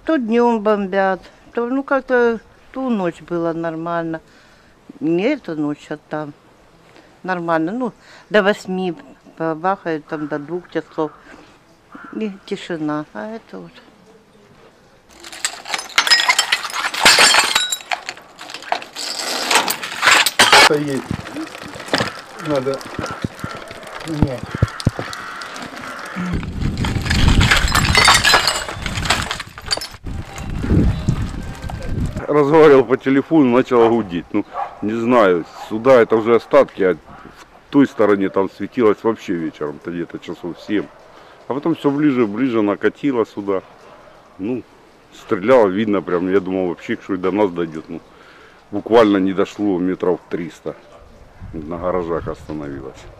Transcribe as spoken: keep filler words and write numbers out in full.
то днем бомбят, то, ну, как-то ту ночь было нормально. Не эту ночь, а там нормально. Ну, до восьми бахают, там до двух часов. И тишина. А это вот. Стоит. Надо менять. Разговаривал по телефону, начало гудеть. Ну, не знаю, сюда это уже остатки, а в той стороне там светилось вообще вечером-то где-то часов семь. А потом все ближе, ближе накатило сюда. Ну, стреляло, видно прям, я думал вообще, что и до нас дойдет. Ну, буквально не дошло метров триста. На гаражах остановилось.